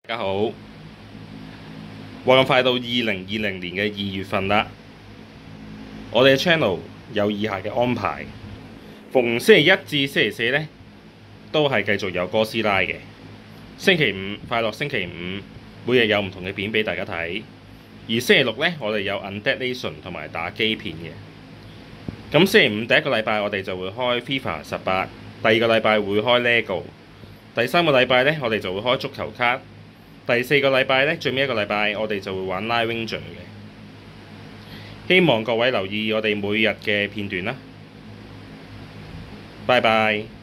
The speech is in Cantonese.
大家好，話咁快到2020年嘅2月份啦，我哋嘅 channel 有以下嘅安排，逢星期一至星期四呢，都係繼續有哥斯拉嘅。星期五快樂星期五，每日有唔同嘅片俾大家睇。而星期六呢，我哋有 Undead Nation 同埋打機片嘅。咁星期五第一個禮拜我哋就會開 FIFA 18，第二個禮拜會開 LEGO，第三個禮拜呢，我哋就會開足球卡。第四個禮拜呢，最尾一個禮拜我哋就會玩 Live Ranger 嘅。希望各位留意我哋每日嘅片段啦。拜拜。